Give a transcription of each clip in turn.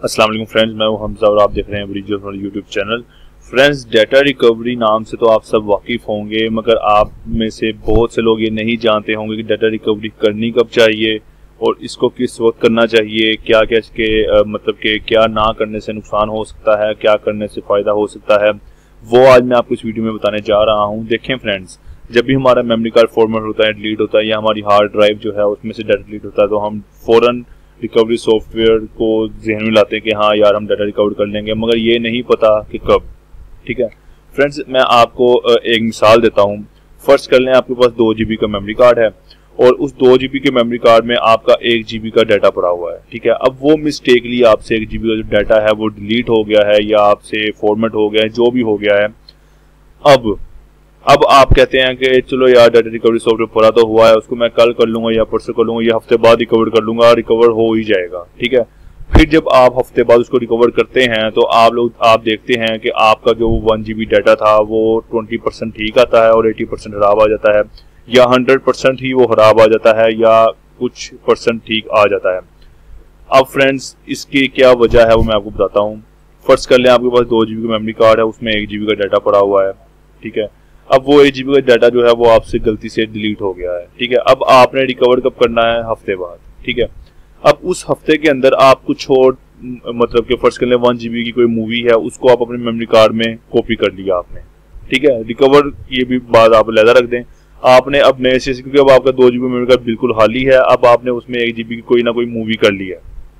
अस्सलाम वालेकुम फ्रेंड्स, मैं हूं हमजा और आप देख रहे हैं वीडियो हमारे YouTube channel. Friends, data recovery नाम से तो आप सब वाकिफ होंगे, मगर आप में से बहुत से लोग ये नहीं जानते होंगे कि डाटा रिकवरी करनी कब चाहिए और इसको किस वक्त करना चाहिए, क्या क्या इसके मतलब कि क्या ना करने से नुकसान हो सकता है, क्या करने से फ़ायदा हो सकता है, वो आज मैं आपको इस वीडियो में बताने जा रहा हूँ। देखें फ्रेंड्स, जब भी हमारा मेमोरी कार्ड फॉर्मेट होता है, डिलीट होता है, या हमारी हार्ड ड्राइव जो है उसमें से डाटा डिलीट होता है, तो हम फ़ौरन रिकवरी सॉफ्टवेयर को जहन में लाते हैं कि हाँ यार हम डाटा रिकवर कर लेंगे, मगर ये नहीं पता कि कब। ठीक है फ्रेंड्स, मैं आपको एक मिसाल देता हूँ। फर्स्ट कर लें, आपके पास 2 GB का मेमोरी कार्ड है और उस 2 GB के मेमोरी कार्ड में आपका 1 GB का डाटा पड़ा हुआ है। ठीक है, अब वो मिस्टेकली आपसे 1 GB का जो डाटा है वो डिलीट हो गया है या आपसे फॉर्मेट हो गया है, जो भी हो गया है। अब आप कहते हैं कि चलो यार डाटा रिकवरी सॉफ्टवेयर पूरा तो हुआ है, उसको मैं कल कर लूंगा या परसों कर लूंगा या हफ्ते बाद रिकवर कर लूंगा, रिकवर हो ही जाएगा। ठीक है, फिर जब आप हफ्ते बाद उसको रिकवर करते हैं तो आप देखते हैं कि आपका जो 1 GB डाटा था वो 20% ठीक आता है और 80% खराब आ जाता है, या 100% ही वो खराब आ जाता है, या कुछ परसेंट ठीक आ जाता है। अब फ्रेंड्स, इसकी क्या वजह है वो मैं आपको बताता हूँ। फर्स्ट कर लें, आपके पास 2 GB का मेमोरी कार्ड है, उसमें 1 GB का डाटा पड़ा हुआ है। ठीक है, अब वो 1 GB का डाटा जो है वो आपसे गलती से डिलीट हो गया है। ठीक है, अब आपने रिकवर कब करना है? हफ्ते बाद। ठीक है, अब उस हफ्ते के अंदर आप कुछ और मतलब कि फर्स्ट कर लें 1 GB की कोई मूवी है, उसको आप अपने मेमोरी कार्ड में कॉपी कर लिया आपने। ठीक है, रिकवर ये भी बात आप लहदा रख दें, आपने अब नए से, क्योंकि अब आपका 2 GB मेमोरी कार्ड बिल्कुल खाली है, अब आपने उसमें 1 GB की कोई ना कोई मूवी कर ली है।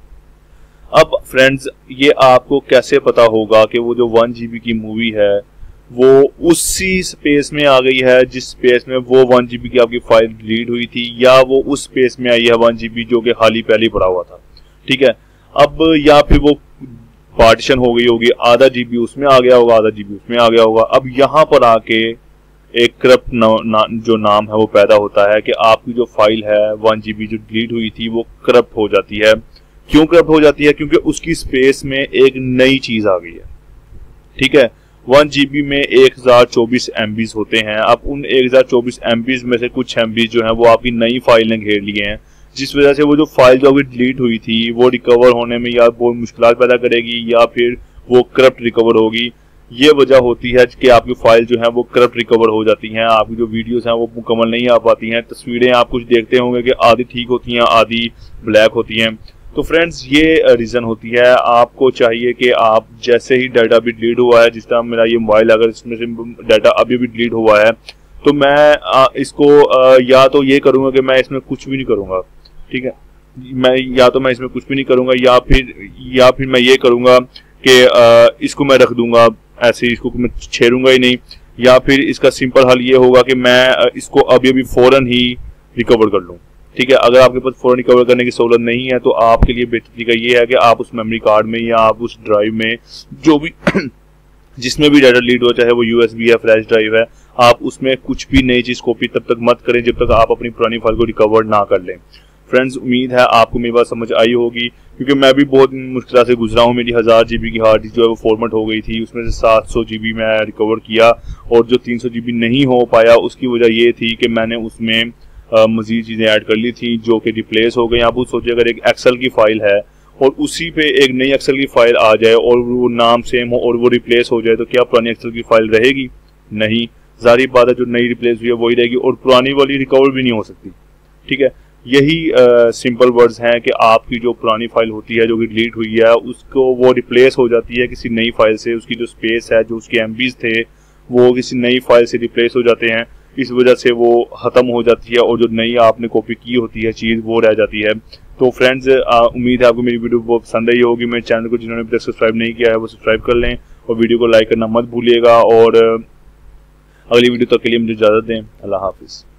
अब फ्रेंड्स, ये आपको कैसे पता होगा कि वो जो 1 GB की मूवी है वो उसी स्पेस में आ गई है जिस स्पेस में वो 1 GB की आपकी फाइल डिलीट हुई थी, या वो उस स्पेस में आई है 1 GB जो कि खाली पहले पड़ा हुआ था। ठीक है, अब या फिर वो पार्टीशन हो गई होगी, आधा GB उसमें आ गया होगा, आधा GB उसमें आ गया होगा। अब यहाँ पर आके एक करप्ट जो नाम है वो पैदा होता है कि आपकी जो फाइल है 1 GB जो डिलीट हुई थी वो करप्ट हो जाती है। क्यों करप्ट हो जाती है? क्योंकि उसकी स्पेस में एक नई चीज आ गई है। ठीक है, 1 GB में 1024 MBs होते हैं। अब उन 1024 MBs में से कुछ MBs जो हैं वो आपकी नई फाइल ने घेर लिए हैं, जिस वजह से वो जो फाइल जो अभी डिलीट हुई थी वो रिकवर होने में या बहुत मुश्किलात पैदा करेगी या फिर वो करप्ट रिकवर होगी। ये वजह होती है कि आपकी फाइल जो है वो करप्ट रिकवर हो जाती हैं, आपकी जो वीडियोस हैं वो मुकम्मल नहीं आ पाती हैं, तस्वीरें आप कुछ देखते होंगे कि आधी ठीक होती हैं, आधी ब्लैक होती हैं। तो फ्रेंड्स, ये रीज़न होती है। आपको चाहिए कि आप जैसे ही डाटा भी डिलीट हुआ है, जिस तरह मेरा ये मोबाइल अगर इसमें से डाटा अभी भी डिलीट हुआ है, तो मैं इसको या तो ये करूँगा कि मैं इसमें कुछ भी नहीं करूँगा। ठीक है, मैं इसमें कुछ भी नहीं करूँगा, या फिर मैं ये करूँगा कि इसको मैं रख दूंगा ऐसे, इसको मैं छेड़ूंगा ही नहीं, या फिर इसका सिंपल हल ये होगा कि मैं इसको अभी फौरन ही रिकवर कर लूँ। ठीक है, अगर आपके पास फौरन रिकवर करने की सहूलत नहीं है तो आपके लिए बेहतर तरीका ये है कि आप उस मेमोरी कार्ड में या आप उस ड्राइव में जो भी जिसमें भी डाटा डिलीट हो, चाहे वो USB है, फ्लैश ड्राइव है, आप उसमें कुछ भी नई चीज कॉपी तब तक मत करें जब तक आप अपनी पुरानी फाइल को रिकवर ना कर लें। फ्रेंड्स, उम्मीद है आपको मेरी बात समझ आई होगी, क्योंकि मैं भी बहुत मुश्किल से गुजरा हूँ। मेरी 1000 GB की हार्ड डिस्क जो है वो फॉर्मेट हो गई थी, उसमें से 700 GB मैं रिकवर किया, और जो 300 GB नहीं हो पाया उसकी वजह ये थी कि मैंने उसमें मजीद चीज़ें ऐड कर ली थी जो कि रिप्लेस हो गई। आप सोचिए, अगर एक एक्सेल की फाइल है और उसी पे एक नई एक्सेल की फाइल आ जाए और वो नाम सेम हो और वो रिप्लेस हो जाए, तो क्या पुरानी एक्सेल की फाइल रहेगी? नहीं, जाहिर बात है जो नई रिप्लेस हुई है वही रहेगी और पुरानी वाली रिकवर भी नहीं हो सकती। ठीक है, यही सिंपल वर्ड्स हैं कि आपकी जो पुरानी फाइल होती है जो कि डिलीट हुई है, उसको वो रिप्लेस हो जाती है किसी नई फाइल से। उसकी जो स्पेस है, जो उसके MBs थे, वो किसी नई फाइल से रिप्लेस हो जाते हैं। इस वजह से वो ख़त्म हो जाती है और जो नई आपने कॉपी की होती है चीज़ वो रह जाती है। तो फ्रेंड्स, उम्मीद है आपको मेरी वीडियो बहुत पसंद आई होगी। मेरे चैनल को जिन्होंने अभी तक सब्सक्राइब नहीं किया है वो सब्सक्राइब कर लें और वीडियो को लाइक करना मत भूलिएगा, और अगली वीडियो तक के लिए मुझे इजाज़त दें। अल्लाह हाफिज़।